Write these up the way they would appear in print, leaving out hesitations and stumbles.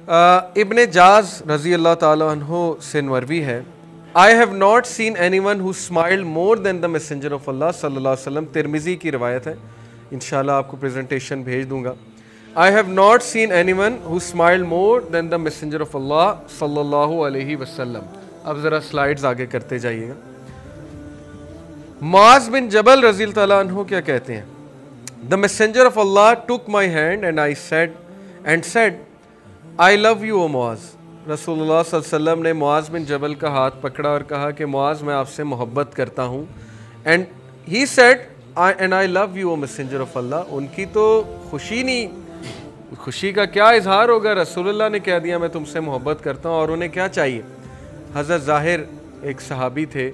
ابن جاز رضی اللہ تعالیٰ عنہ سے مروی ہے I have not seen anyone who smiled more than the messenger of Allah صلی اللہ علیہ وسلم. ترمذی کی روایت ہے, انشاءاللہ آپ کو پریزنٹیشن بھیج دوں گا. I have not seen anyone who smiled more than the messenger of Allah صلی اللہ علیہ وسلم. اب ذرا سلائیڈز آگے کرتے جائیے گا. معاذ بن جبل رضی اللہ تعالیٰ عنہ کیا کہتے ہیں؟ The messenger of Allah took my hand and said I love you O Muaz. رسول اللہ صلی اللہ علیہ وسلم نے معاذ بن جبل کا ہاتھ پکڑا اور کہا کہ معاذ میں آپ سے محبت کرتا ہوں. And he said and I love you O messenger of Allah. ان کی تو خوشی کا کیا اظہار ہوگا, رسول اللہ نے کہہ دیا میں تم سے محبت کرتا ہوں, اور انہیں کیا چاہیے. حضرت ظاہر ایک صحابی تھے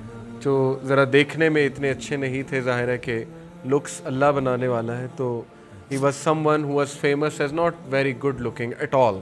جو ذرا دیکھنے میں اتنے اچھے نہیں تھے, ظاہر ہے کہ لکس اللہ بنانے والا ہے, تو he was someone who was famous as not very good looking at all.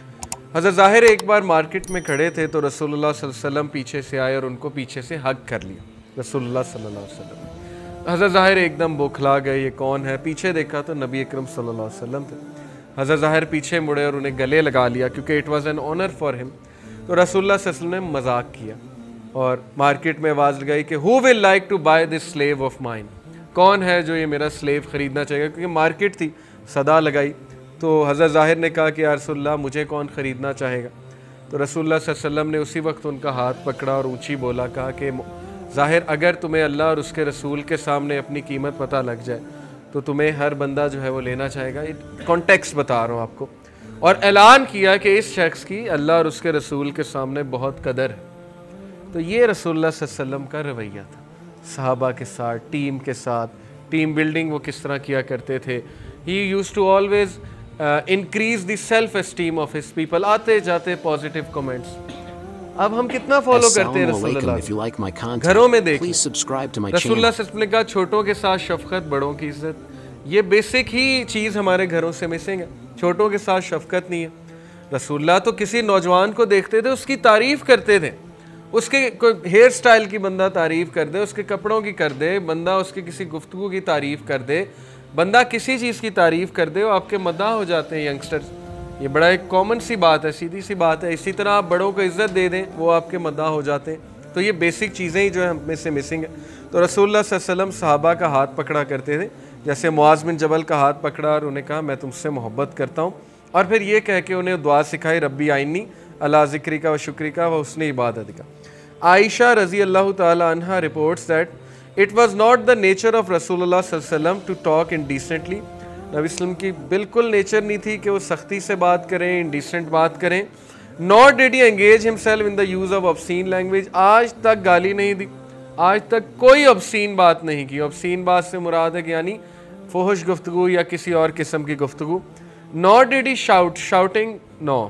حضرت ظاہر ایک بار مارکیٹ میں کھڑے تھے تو رسول اللہ صلی اللہ علیہ وسلم پیچھے سے آئے اور ان کو پیچھے سے ہگ کر لیا رسول اللہ صلی اللہ علیہ وسلم. حضرت ظاہر ایک دم بوکھلا گئے, یہ کون ہے؟ پیچھے دیکھا تو نبی اکرم صلی اللہ علیہ وسلم تھے. حضرت ظاہر پیچھے مڑے اور انہیں گلے لگا لیا کیونکہ it was an honour for him. تو رسول اللہ صلی اللہ علیہ وسلم نے مذاق کیا اور مارکیٹ میں آواز لگائی کہ who will like to buy this slave of mine. کون ہے جو یہ میرا سلیو خریدنا چاہے گا, کیونکہ مارکیٹ تھی. صدا لگائی تو حضرت ظاہر نے کہا کہ یا رسول اللہ مجھے کون خریدنا چاہے گا. تو رسول اللہ صلی اللہ علیہ وسلم نے اسی وقت ان کا ہاتھ پکڑا اور اونچی بولا, کہا کہ ظاہر اگر تمہیں اللہ اور اس کے رسول کے سامنے اپنی قیمت پتہ لگ جائے تو تمہیں ہر بندہ جو ہے وہ لینا چاہے گا. کانٹیکسٹ بتا رہا ہوں آپ کو. اور اعلان کیا کہ اس شخص کی اللہ اور اس کے رسول کے سامنے بہت قدر ہے. تو یہ رسول اللہ صلی اللہ علیہ وسلم کا رویہ تھا صحابہ کے ساتھ, ٹیم کے ساتھ. ٹیم بلڈنگ وہ کس طرح کیا کرتے تھے. He used to always increase the self esteem of his people. آتے جاتے پازیٹیو کمنٹس. اب ہم کتنا فالو کرتے ہیں رسول اللہ. گھروں میں دیکھیں رسول اللہ صلی اللہ علیہ وسلم نے کہا چھوٹوں کے ساتھ شفقت, بڑوں کی عزت. یہ بیسک ہی چیز ہمارے گھروں سے مسنگ ہے. چھوٹوں کے ساتھ شفقت نہیں ہے. رسول اللہ تو کسی نوجوان کو دیکھتے تھے, اس کی تعریف کرتے تھے. اس کے کوئی ہیئر سٹائل کی بندہ تعریف کر دے, اس کے کپڑوں کی کر دے بندہ, اس کے کسی گفتگو کی تعریف کر دے بندہ, کسی چیز کی تعریف کر دے, وہ آپ کے مداح ہو جاتے ہیں ینگسٹرز. یہ بڑا ایک کامن سی بات ہے, سیدھی سی بات ہے. اسی طرح آپ بڑوں کو عزت دے دیں, وہ آپ کے مداح ہو جاتے ہیں. تو یہ بیسک چیزیں ہی جو ہے ہم میں سے مسنگ ہیں. تو رسول اللہ صلی اللہ علیہ وسلم صحابہ کا ہاتھ پکڑا کرتے تھے, جیسے معاذ بن جبل کا ہاتھ پکڑا اور انہیں کہا میں تم سے محبت کرتا ہوں, اور پھر یہ کہہ کے انہیں دعا سکھائی ربی آئینی اللہ ذکری کا و شکری کا و حسن عبادت کا. عائشہ رضی اللہ تعالی عنہ reports that it was not the nature of رسول اللہ صلی اللہ علیہ وسلم to talk indecently. نبی وسلم کی بالکل نیچر نہیں تھی کہ وہ سختی سے بات کریں, انڈیسنٹ بات کریں. nor did he engage himself in the use of obscene language. آج تک گالی نہیں دی, آج تک کوئی obscene بات نہیں کی. obscene بات سے مراد ہے کہ یعنی فحش گفتگو یا کسی اور قسم کی گفتگو. nor did he shout. shouting no.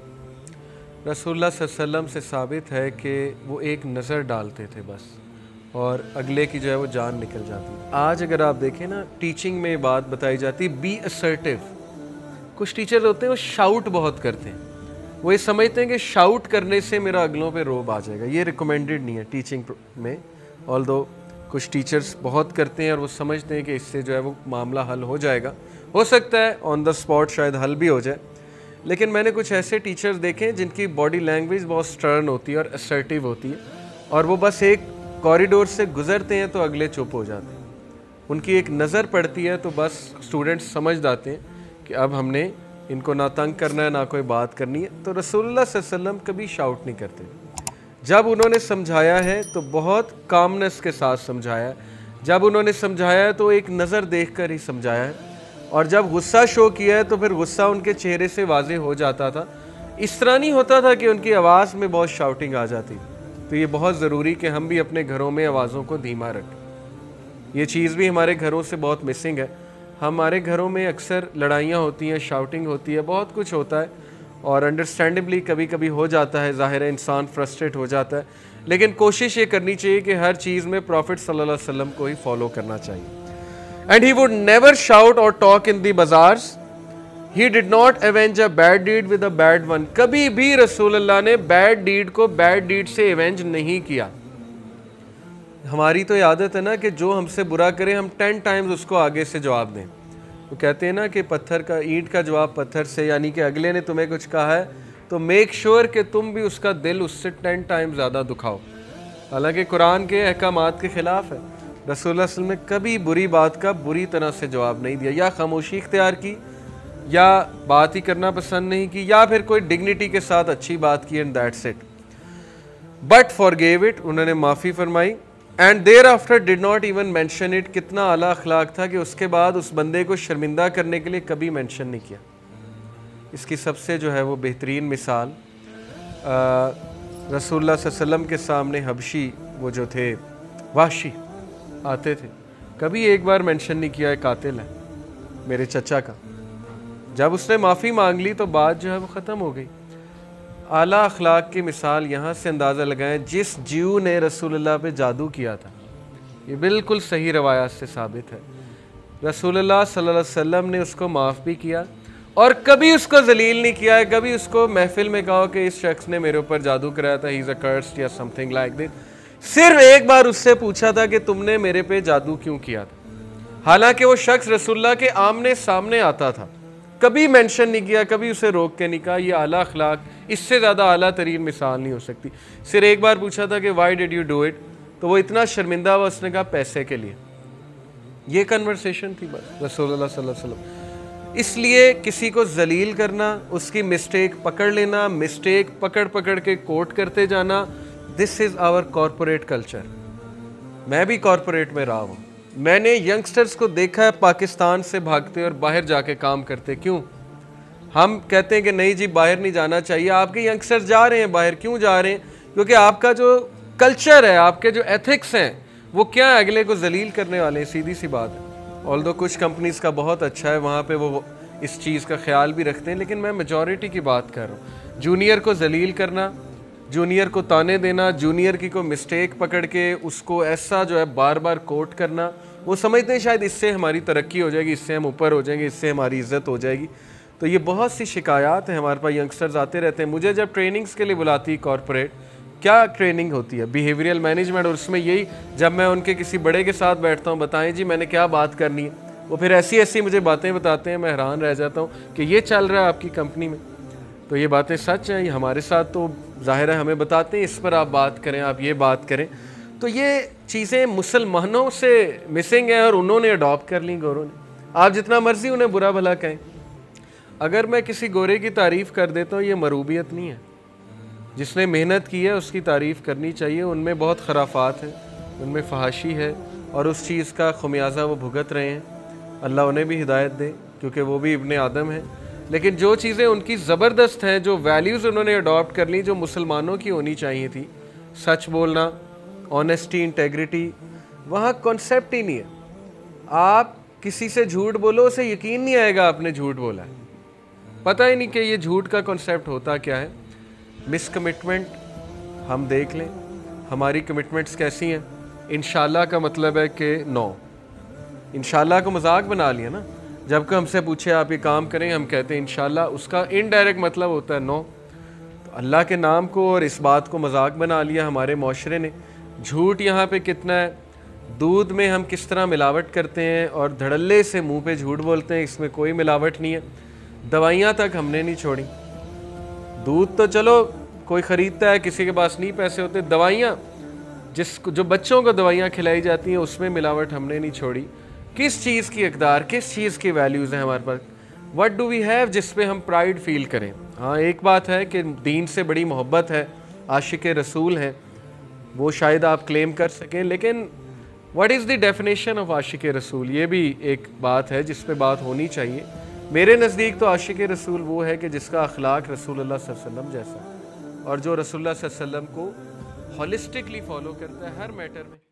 رسول اللہ صلی اللہ علیہ وسلم سے ثابت ہے کہ وہ ایک نظر ڈالتے تھے بس, اور اگلے کی جو ہے وہ جان نکل جاتی. آج اگر آپ دیکھیں نا, ٹیچنگ میں بات بتائی جاتی بی اسرٹیو. کچھ ٹیچر ہوتے ہیں وہ شاؤٹ بہت کرتے ہیں, وہ یہ سمجھتے ہیں کہ شاؤٹ کرنے سے میرا اگلوں پہ روب آ جائے گا. یہ ریکمینڈڈ نہیں ہے ٹیچنگ میں, آلدو کچھ ٹیچرز بہت کرتے ہیں اور وہ سمجھتے ہیں کہ اس سے جو ہے وہ معاملہ حل ہو جائے گا. ہو سکتا ہے آن دا اسپاٹ شاید حل بھی ہو جائے, لیکن میں نے کچھ ایسے ٹیچرز دیکھے جن کی باڈی لینگویج بہت سٹرن ہوتی ہے اور اسرٹیو ہوتی ہے, اور وہ بس ایک کوریڈور سے گزرتے ہیں تو اگلے چپ ہو جاتے ہیں. ان کی ایک نظر پڑتی ہے تو بس اسٹوڈنٹس سمجھ جاتے ہیں کہ اب ہم نے ان کو نہ تنگ کرنا ہے نہ کوئی بات کرنی ہے. تو رسول اللہ صلی اللہ علیہ وسلم کبھی شاؤٹ نہیں کرتے. جب انہوں نے سمجھایا ہے تو بہت کامنس کے ساتھ سمجھایا ہے. جب انہوں نے سمجھایا ہے تو ایک نظر دیکھ کر ہی سمجھایا ہے, اور جب غصہ شو کیا ہے تو پھر غصہ ان کے چہرے سے واضح ہو جاتا تھا. اس طرح نہیں ہوتا تھا کہ ان کی آواز میں بہت شاؤٹنگ آ جاتی. تو یہ بہت ضروری کہ ہم بھی اپنے گھروں میں آوازوں کو دھیما رکھیں. یہ چیز بھی ہمارے گھروں سے بہت مسنگ ہے. ہمارے گھروں میں اکثر لڑائیاں ہوتی ہیں, شاؤٹنگ ہوتی ہے, بہت کچھ ہوتا ہے, اور انڈرسٹینڈبلی کبھی کبھی ہو جاتا ہے. ظاہر ہے انسان فرسٹریٹ ہو جاتا ہے, لیکن کوشش یہ کرنی چاہیے کہ ہر چیز میں پروفٹ صلی اللہ علیہ وسلم کو ہی فالو کرنا چاہیے. And he would never shout or talk in the bazaars. He did not avenge a bad deed with a bad one. کبھی بھی رسول اللہ نے بیڈ ڈیڈ کو بیڈ ڈیڈ سے ایونج نہیں کیا. ہماری تو عادت ہے نا کہ جو ہم سے برا کرے ہم 10 ٹائمز اس کو آگے سے جواب دیں. وہ کہتے ہیں نا کہ پتھر کا اینٹ کا جواب پتھر سے، یعنی کہ اگلے نے تمہیں کچھ کہا ہے تو میک شور کہ تم بھی اس کا دل اس سے 10 ٹائم زیادہ دکھاؤ، حالانکہ قرآن کے احکامات کے خلاف ہے۔ رسول اللہ صلی اللہ علیہ وسلم نے کبھی بری بات کا بری طرح سے جواب نہیں دیا، یا خاموشی اختیار کی، یا بات ہی کرنا پسند نہیں کی، یا پھر کوئی ڈگنیٹی کے ساتھ اچھی بات کی and that's it, but forgave it، انہوں نے معافی فرمائی، اینڈ thereafter did not even mention it۔ کتنا اعلیٰ اخلاق تھا کہ اس کے بعد اس بندے کو شرمندہ کرنے کے لیے کبھی مینشن نہیں کیا۔ اس کی سب سے جو ہے وہ بہترین مثال رسول اللہ صلی اللہ علیہ وسلم کے سامنے حبشی وہ جو تھے وحشی آتے تھے، کبھی ایک بار مینشن نہیں کیا ہے قاتل ہے میرے چچا کا، جب اس نے معافی مانگ لی تو بات جو ہے وہ ختم ہو گئی۔ اعلیٰ اخلاق کی مثال یہاں سے اندازہ لگائیں، جس جیو نے رسول اللہ پہ جادو کیا تھا، یہ بالکل صحیح روایات سے ثابت ہے، رسول اللہ صلی اللہ علیہ وسلم نے اس کو معاف بھی کیا اور کبھی اس کو ذلیل نہیں کیا ہے، کبھی اس کو محفل میں کہا کہ اس شخص نے میرے اوپر جادو کرایا تھا، ہی از اکرسڈ یا سم تھنگ لائک دس۔ صرف ایک بار اس سے پوچھا تھا کہ تم نے میرے پہ جادو کیوں کیا تھا، حالانکہ وہ شخص رسول اللہ کے آمنے سامنے آتا تھا، کبھی مینشن نہیں کیا، کبھی اسے روک کے نہیں کہا۔ یہ اعلیٰ اخلاق اس سے زیادہ اعلیٰ ترین مثال نہیں ہو سکتی۔ صرف ایک بار پوچھا تھا کہ why did you do it, تو وہ اتنا شرمندہ ہوا، اس نے کہا پیسے کے لیے۔ یہ کنورسیشن تھی بس رسول اللہ صلی اللہ علیہ وسلم۔ اس لیے کسی کو ذلیل کرنا، اس کی مسٹیک پکڑ لینا، مسٹیک پکڑ کے کوٹ کرتے جانا، دس از آور کارپوریٹ کلچر۔ میں بھی کارپوریٹ میں رہا ہوں، میں نے ینگسٹرز کو دیکھا ہے پاکستان سے بھاگتے اور باہر جا کے کام کرتے۔ کیوں؟ ہم کہتے ہیں کہ نہیں جی باہر نہیں جانا چاہیے، آپ کے ینگسٹرز جا رہے ہیں باہر، کیوں جا رہے ہیں؟ کیونکہ آپ کا جو کلچر ہے، آپ کے جو ایتھکس ہیں، وہ کیا اگلے کو ذلیل کرنے والے ہیں، سیدھی سی بات ہے۔ آلدو کچھ کمپنیز کا بہت اچھا ہے، وہاں پہ وہ اس چیز کا خیال بھی رکھتے ہیں، لیکن میں میجورٹی کی بات کر رہا ہوں۔ جونیئر کو ذلیل کرنا، جونیئر کو تانے دینا، جونیئر کی کوئی مسٹیک پکڑ کے اس کو ایسا جو ہے بار بار کوٹ کرنا، وہ سمجھتے ہیں شاید اس سے ہماری ترقی ہو جائے گی، اس سے ہم اوپر ہو جائیں گے، اس سے ہماری عزت ہو جائے گی۔ تو یہ بہت سی شکایات ہیں، ہمارے پاس ینگسٹرز آتے رہتے ہیں۔ مجھے جب ٹریننگز کے لیے بلاتی کارپوریٹ، کیا ٹریننگ ہوتی ہے؟ بیہیویئرل مینجمنٹ، اور اس میں یہی جب میں ان کے کسی بڑے کے ساتھ بیٹھتا ہوں، بتائیں جی میں نے کیا بات کرنی ہے، وہ پھر ایسی مجھے باتیں بتاتے ہیں، میں حیران رہ جاتا ہوں کہ یہ چل رہا ہے آپ کی کمپنی میں۔ تو یہ باتیں سچ ہیں، یہ ہمارے ساتھ تو ظاہر ہے ہمیں بتاتے ہیں اس پر آپ بات کریں، آپ یہ بات کریں۔ تو یہ چیزیں مسلمانوں سے مسنگ ہیں اور انہوں نے اڈاپٹ کر لیں گوروں نے۔ آپ جتنا مرضی انہیں برا بھلا کہیں، اگر میں کسی گورے کی تعریف کر دیتا ہوں، یہ مروبیت نہیں ہے۔ جس نے محنت کی ہے اس کی تعریف کرنی چاہیے۔ ان میں بہت خرافات ہیں، ان میں فحاشی ہے، اور اس چیز کا خمیازہ وہ بھگت رہے ہیں۔ اللہ انہیں بھی ہدایت دے، کیونکہ وہ بھی ابن آدم ہیں۔ لیکن جو چیزیں ان کی زبردست ہیں، جو ویلیوز انہوں نے اڈاپٹ کر لی، جو مسلمانوں کی ہونی چاہیے تھی، سچ بولنا، آنیسٹی، انٹیگریٹی، وہاں کانسیپٹ ہی نہیں ہے۔ آپ کسی سے جھوٹ بولو، اسے یقین نہیں آئے گا آپ نے جھوٹ بولا ہے، پتہ ہی نہیں کہ یہ جھوٹ کا کانسیپٹ ہوتا کیا ہے۔ مس کمٹمنٹ ہم دیکھ لیں، ہماری کمٹمنٹس کیسی ہیں۔ انشاءاللہ کا مطلب ہے کہ نو، انشاءاللہ کو مذاق بنا لیا نا، جب کہ ہم سے پوچھے آپ یہ کام کریں، ہم کہتے ہیں انشاءاللہ، اس کا انڈائریکٹ مطلب ہوتا ہے نو۔ تو اللہ کے نام کو اور اس بات کو مذاق بنا لیا ہمارے معاشرے نے۔ جھوٹ یہاں پہ کتنا ہے، دودھ میں ہم کس طرح ملاوٹ کرتے ہیں اور دھڑلے سے منہ پہ جھوٹ بولتے ہیں، اس میں کوئی ملاوٹ نہیں ہے۔ دوائیاں تک ہم نے نہیں چھوڑی۔ دودھ تو چلو کوئی خریدتا ہے، کسی کے پاس نہیں پیسے ہوتے، دوائیاں جو بچوں کو دوائیاں کھلائی جاتی ہیں، اس میں ملاوٹ ہم نے نہیں چھوڑی۔ کس چیز کی اقدار، کس چیز کی ویلیوز ہیں ہمارے پاس، وٹ ڈو وی ہیو جس پہ ہم پرائیڈ فیل کریں۔ ہاں ایک بات ہے کہ دین سے بڑی محبت ہے، عاشق رسول ہیں، وہ شاید آپ کلیم کر سکیں، لیکن what is the definition of عاشق رسول، یہ بھی ایک بات ہے جس پہ بات ہونی چاہیے۔ میرے نزدیک تو عاشق رسول وہ ہے کہ جس کا اخلاق رسول اللہ صلی اللہ علیہ وسلم جیسا، اور جو رسول اللہ صلی اللہ علیہ وسلم کو ہولسٹکلی فالو کرتا ہے ہر میٹر میں۔